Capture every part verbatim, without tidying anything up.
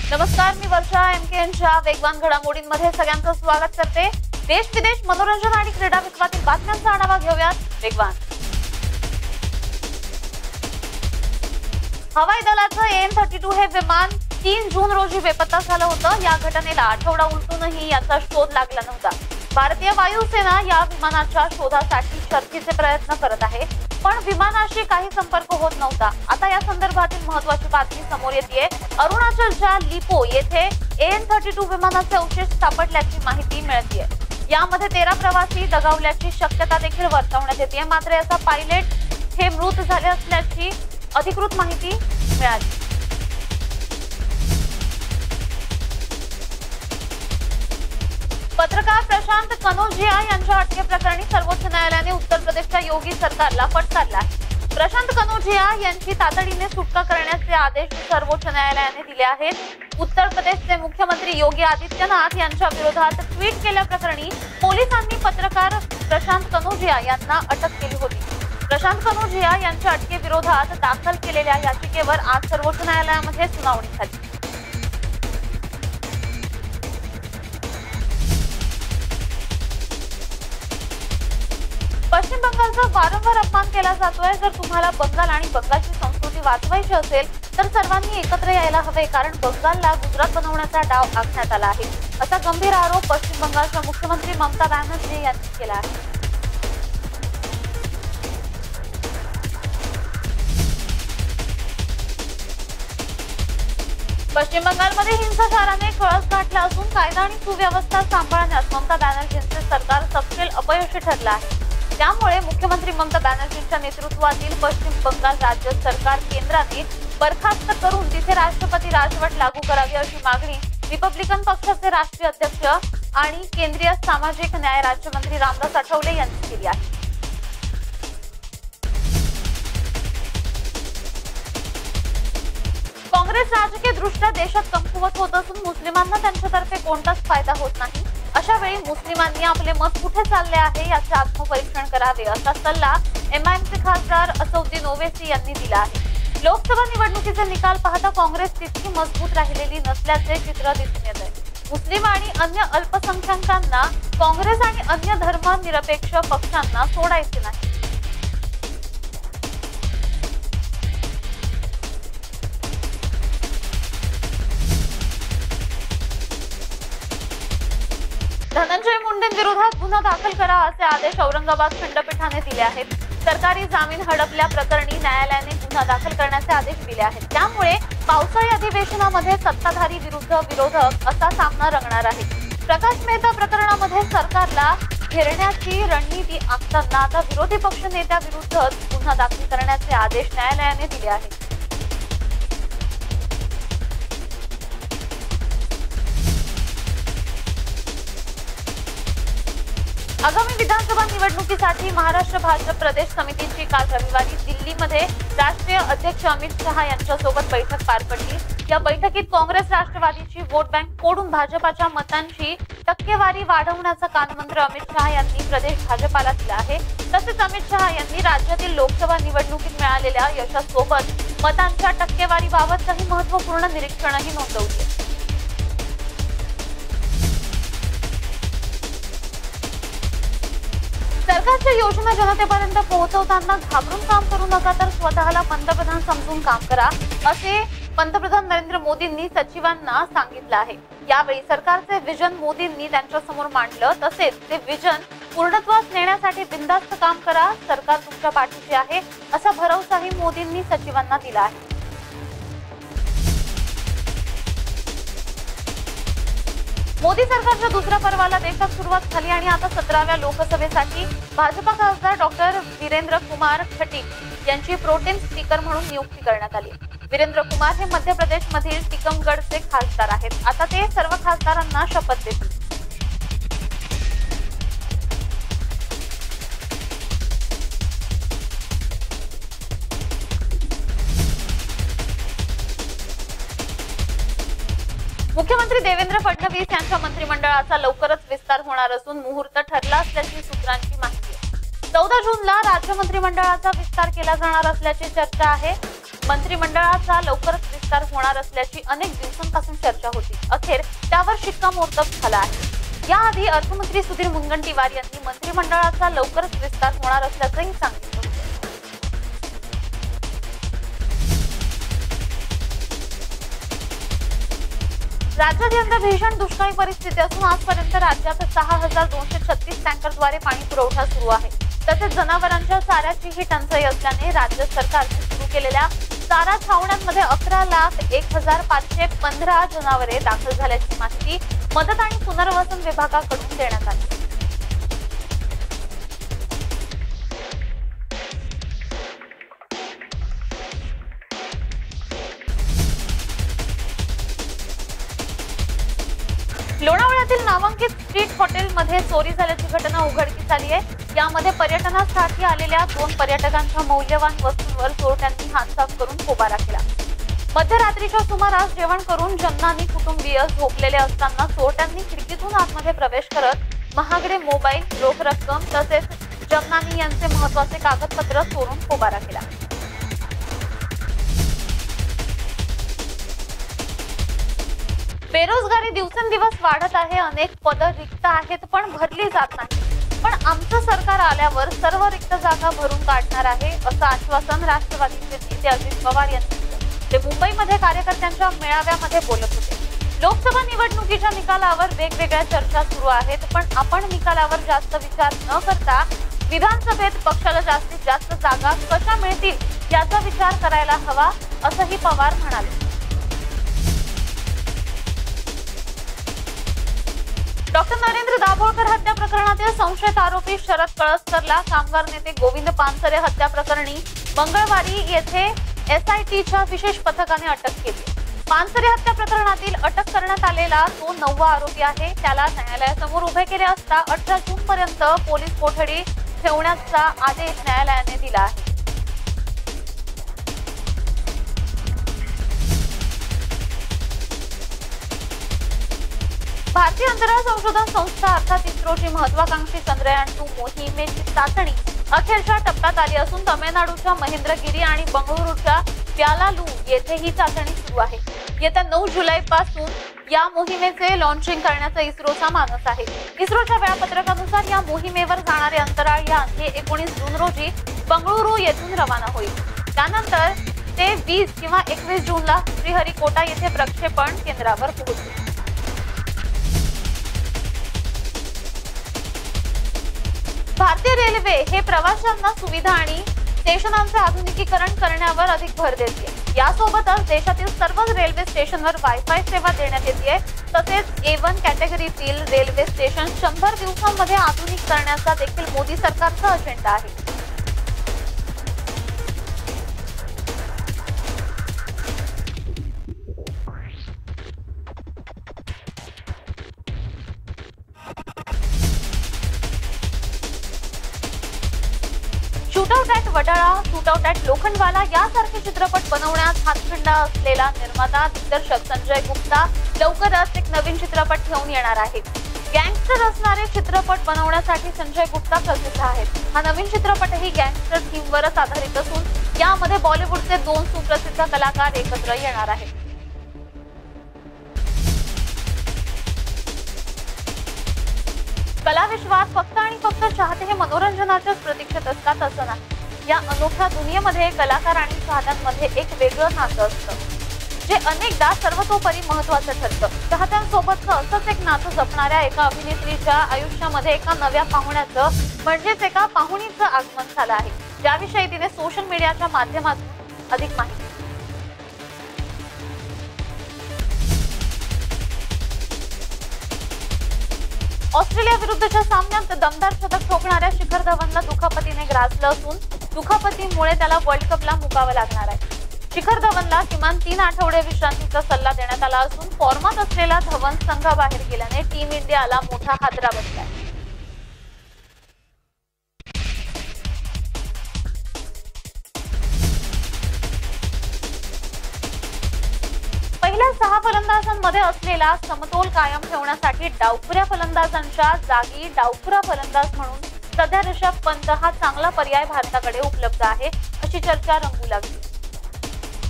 नमस्कार, मी वर्षा. एमकेएनच्या वेगवान घडामोडींमध्ये सगळ्यांचं स्वागत करते. देश विदेश, मनोरंजन आणि क्रीडा विश्वातील बातम्यांचा आढावा घेऊयात. वेगवान. हवाई दलाचं एन थर्टी टू हे विमान तीन जून रोजी बेपत्ता झालं होतं. या घटनेला आठवडा उलटूनही याचा शोध लागला नव्हता. भारतीय वायुसेना या विमानाच्या शोधासाठी शर्थीचे प्रयत्न करत आहे, पण विमानाशी काही संपर्क होत नव्हता. आता या संदर्भातील महत्त्वाची बातमी समोर येतेय. अरुणाचलच्या लिपो येथे एन थर्टी टू विमानाचे अवशेष सापडल्याची माहिती मिळतेय. यामध्ये तेरा प्रवासी दगावल्याची शक्यता देखील वर्तवण्यात येते. मात्र याचा पायलट हे मृत झाले असल्याची अधिकृत माहिती मिळाली. पत्रकार प्रशांत कनोजिया यांच्या अटकेप्रकरणी सर्वोच्च न्यायालयाने उत्तर प्रदेशच्या योगी सरकारला फटकारला आहे. प्रशांत कनोजिया यांची तातडीने सुटका करण्याचे आदेश सर्वोच्च न्यायालयाने दिले आहेत. उत्तर प्रदेशचे मुख्यमंत्री योगी आदित्यनाथ यांच्या विरोधात ट्विट केल्याप्रकरणी पोलिसांनी पत्रकार प्रशांत कनोजिया यांना अटक केली होती. प्रशांत कनोजिया यांच्या अटकेविरोधात दाखल केलेल्या याचिकेवर आज सर्वोच्च न्यायालयामध्ये सुनावणी झाली. पश्चिम बंगालचा वारंवार अपमान केला जातोय. जर तुम्हाला बंगाल आणि बंगालची संस्कृती वाचवायची असेल तर सर्वांनी एकत्र यायला हवे, कारण बंगालला गुजरात बनवण्याचा डाव आखण्यात आला आहे, असा गंभीर आरोप पश्चिम बंगालच्या मुख्यमंत्री ममता बॅनर्जी यांनी केला आहे. पश्चिम बंगालमध्ये हिंसाचाराने कळस गाठला असून कायदा आणि सुव्यवस्था सांभाळण्यास ममता बॅनर्जींचे सरकार सपशेल अपयशी ठरलं आहे. त्यामुळे मुख्यमंत्री ममता बॅनर्जींच्या नेतृत्वातील पश्चिम बंगाल राज्य सरकार केंद्राने बरखास्त करून तिथे राष्ट्रपती राजवट लागू करावी अशी मागणी रिपब्लिकन पक्षाचे राष्ट्रीय अध्यक्ष आणि केंद्रीय सामाजिक न्याय राज्यमंत्री रामदास आठवले यांनी केली आहे. काँग्रेस राजकीय दृष्ट्या देशात कमकुवत होत असून मुस्लिमांना त्यांच्यातर्फे कोणताच फायदा होत नाही. अशा वेळी मुस्लिमांनी आपले मत कुठे चालले आहे याचे आत्मपरीक्षण करावे, असा सल्ला एमआयएमचे खासदार असदुद्दीन ओवैसी यांनी दिला आहे. लोकसभा निवडणुकीचे निकाल पाहता काँग्रेस तितकी मजबूत राहिलेली नसल्याचे चित्र दिसून येत आहे. मुस्लिम आणि अन्य अल्पसंख्याकांना काँग्रेस आणि अन्य धर्मनिरपेक्ष पक्षांना सोडायचे नाही. धनंजय मुंडेंविरोधात गुन्हा दाखल करा असे आदेश औरंगाबाद खंडपीठाने दिले आहेत. सरकारी जामीन हडपल्या प्रकरणी न्यायालयाने गुन्हा दाखल करण्याचे आदेश दिले आहेत. त्यामुळे पावसाळी अधिवेशनामध्ये सत्ताधारी विरुद्ध विरोधक असा सामना रंगणार आहे. प्रकाश मेहता प्रकरणामध्ये सरकारला घेरण्याची रणनीती आखताना आता विरोधी पक्ष नेत्याविरुद्ध गुन्हा दाखल करण्याचे आदेश न्यायालयाने दिले आहेत. आगामी विधानसभा निवडणुकीसाठी महाराष्ट्र भाजप प्रदेश समितीची काल रविवारी दिल्लीमध्ये राष्ट्रीय अध्यक्ष अमित शहा यांच्यासोबत बैठक पार पडली. या बैठकीत काँग्रेस राष्ट्रवादीची वोट बँक फोडून भाजपाच्या मतांची टक्केवारी वाढवण्याचा कानमंत्र अमित शहा यांनी प्रदेश भाजपाला दिला आहे. तसेच अमित शहा यांनी राज्यातील लोकसभा निवडणुकीत मिळालेल्या यशासोबत मतांच्या टक्केवारीबाबत काही महत्त्वपूर्ण निरीक्षणही नोंदवली. सरकारच्या योजना जनतेपर्यंत पोहोचवताना घाबरून काम करू नका, तर स्वतःला पंतप्रधान समजून काम करा, असे पंतप्रधान नरेंद्र मोदींनी सचिवांना सांगितलं आहे. यावेळी सरकारचे विजन मोदींनी त्यांच्या समोर मांडलं. तसेच ते विजन पूर्णत्वास नेण्यासाठी बिनधास्त काम करा, सरकार तुमच्या पाठीशी आहे, असा भरवसाही मोदींनी सचिवांना दिला आहे. मोदी सरकारच्या दुसऱ्या पर्वाला देशात सुरुवात झाली आणि आता सतराव्या लोकसभेसाठी भाजपा खासदार डॉक्टर वीरेंद्र कुमार खटीक यांची प्रोटेम स्पीकर म्हणून नियुक्ती करण्यात आली. वीरेंद्र कुमार हे मध्य प्रदेश मधील टिकमगडचे खासदार आहेत. आता ते सर्व खासदारांना शपथ देतील. मुख्यमंत्री देवेंद्र फडणवीस यांच्या मंत्रिमंडळाचा लवकरच विस्तार होणार असून मुहूर्त ठरला असल्याची सूत्रांची माहिती आहे. चौदा जूनला राज्य मंत्रिमंडळाचा विस्तार केला जाणार असल्याची चर्चा आहे. मंत्रिमंडळाचा लवकरच विस्तार होणार असल्याची अनेक दिवसांपासून चर्चा होती. अखेर त्यावर शिक्कामोर्तब झाला आहे. याआधी अर्थमंत्री सुधीर मुनगंटीवार यांनी मंत्रिमंडळाचा लवकरच विस्तार होणार असल्याचंही सांगितलं. राज्यात यंदा भीषण दुष्काळी परिस्थिती असून आजपर्यंत राज्यात सहा हजार दोनशे छत्तीस टँकरद्वारे पाणी पुरवठा सुरू आहे. तसेच जनावरांच्या चाऱ्याचीही टंचाई असल्याने राज्य सरकारने सुरू केलेल्या चारा छावण्यांमध्ये अकरा लाख एक हजार पाचशे पंधरा जनावरे दाखल झाल्याची माहिती मदत आणि पुनर्वसन विभागाकडून देण्यात आली. लोणावळ्यातील नामांकित स्ट्रीट हॉटेलमध्ये चोरी झाल्याची घटना उघडकीस आली आहे. यामध्ये पर्यटनासाठी आलेल्या दोन पर्यटकांच्या मौल्यवान वस्तूंवर चोरट्यांनी हात साफ करून पोबारा केला. मध्यरात्रीच्या सुमारास जेवण करून जन्नानी कुटुंबीय झोपलेले असताना चोरट्यांनी खिडकीतून आतमध्ये प्रवेश करत महागडे मोबाईल, रोख रक्कम तसेच जन्नानी यांचे महत्वाचे कागदपत्र चोरून पोबारा केला. बेरोजगारी दिवसेंदिवस वाढत आहे. अनेक पदं रिक्त आहेत पण भरली जात नाही. पण आमचं सरकार आल्यावर सर्व रिक्त जागा भरून काढणार आहे असं आश्वासन राष्ट्रवादीचे नेते अजित पवार यांनी दिलं. ते मुंबईमध्ये कार्यकर्त्यांच्या मेळाव्यामध्ये बोलत होते. लोकसभा निवडणुकीच्या निकालावर वेगवेगळ्या चर्चा सुरू आहेत पण आपण निकालावर जास्त विचार न करता विधानसभेत पक्षाला जास्तीत जास्त जागा कशा मिळतील याचा विचार करायला हवा असंही पवार म्हणाले. डॉक्टर नरेंद्र दाभोळकर हत्या प्रकरणातील संशयित आरोपी शरद कळसकरला कामगार नेते गोविंद पानसरे हत्या प्रकरणी मंगळवारी येथे एसआयटीच्या विशेष पथकाने अटक केली. पानसरे हत्या प्रकरणातील अटक करण्यात आलेला तो नववा आरोपी आहे. त्याला न्यायालयासमोर उभे केले असता अठरा जून पर्यंत पोलीस कोठडी ठेवण्याचा आदेश न्यायालयाने दिला आहे. भारतीय अंतराळ संशोधन संस्था अर्थात इस्रोची महत्वाकांक्षी चंद्रयान दोन मोहिमेची चाचणी अखेरच्या टप्प्यात आली असून तमिळनाडूच्या महेंद्रगिरी आणि बंगळुरूच्या प्यालालू येथे ही चाचणी सुरू आहे. येत्या नऊ जुलै पासून या मोहिमेचे लॉन्चिंग करण्याचा इस्रोचा मानस आहे. इस्रोच्या वेळापत्रकानुसार या मोहिमेवर जाणारे अंतराळ यान हे एकोणीस जून रोजी बंगळुरू येथून रवाना होईल. त्यानंतर ते वीस किंवा एकवीस जूनला श्रीहरिकोटा येथे प्रक्षेपण केंद्रावर पोहोचतील. भारतीय रेल्वे हे प्रवाशांना सुविधा आणि स्टेशनांचे आधुनिकीकरण करण्यावर अधिक भर देते. यासोबतच देशातील सर्वच रेल्वे स्टेशनवर वायफाय सेवा देण्यात येते. तसेच ए वन कॅटेगरीतील रेल्वे स्टेशन शंभर दिवसांमध्ये आधुनिक करण्याचा देखील मोदी सरकारचा अजेंडा आहे. Shootout at Wadala, shootout at Lokhandwala यासारखे चित्रपट बनवण्यात हातखंडा असलेला निर्माता दिग्दर्शक संजय गुप्ता लवकरच एक नवीन चित्रपट घेऊन येणार आहे. गँगस्टर असणारे चित्रपट बनवण्यासाठी संजय गुप्ता प्रसिद्ध आहेत. हा नवीन चित्रपटही गँगस्टर थीमवरच आधारित असून यामध्ये बॉलिवूडचे दोन सुप्रसिद्ध कलाकार एकत्र येणार आहेत. कलाविश्वात फक्त आणि फक्त चाहते हे मनोरंजनाच्याच प्रतीक्षेत असतात असं नाही. या अनोख्या दुनियेमध्ये कलाकार आणि चाहत्यांमध्ये एक वेगळं नातं असतं जे अनेकदा सर्वतोपरी महत्वाचं ठरतं. चाहत्यांसोबतचं असंच एक नातं जपणाऱ्या एका अभिनेत्रीच्या आयुष्यामध्ये एका नव्या पाहुण्याचं म्हणजेच एका पाहुणीचं आगमन झालं आहे, ज्याविषयी तिने सोशल मीडियाच्या माध्यमातून अधिक माहिती. ऑस्ट्रेलिया विरुद्धच्या सामन्यात दमदार शतक ठोकणाऱ्या शिखर धवनला दुखापतीने ग्रासलं असून दुखापतीमुळे त्याला वर्ल्ड कपला मुकावं लागणार आहे. शिखर धवनला किमान तीन आठवडे विश्रांतीचा सल्ला देण्यात आला असून फॉर्मात असलेला धवन संघाबाहेर गेल्याने टीम इंडियाला मोठा हादरा बसलाय. पहिल्या सहा फलंदाजांमध्ये असलेला समतोल कायम ठेवण्यासाठी डावखुऱ्या फलंदाजांच्या जागी डावखुरा फलंदाज म्हणून सध्या ऋषभ पंत हा चांगला पर्याय भारताकडे उपलब्ध आहे अशी चर्चा रंगू लागली.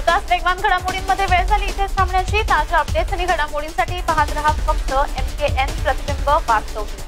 तुर्तास वेगवान घडामोडींमध्ये वेळ झाली इथेच थांबण्याची. ताज्या अपडेट्स आणि घडामोडींसाठी पाहत रहा फक्त एम के एन प्रतिबिंब वास्तव.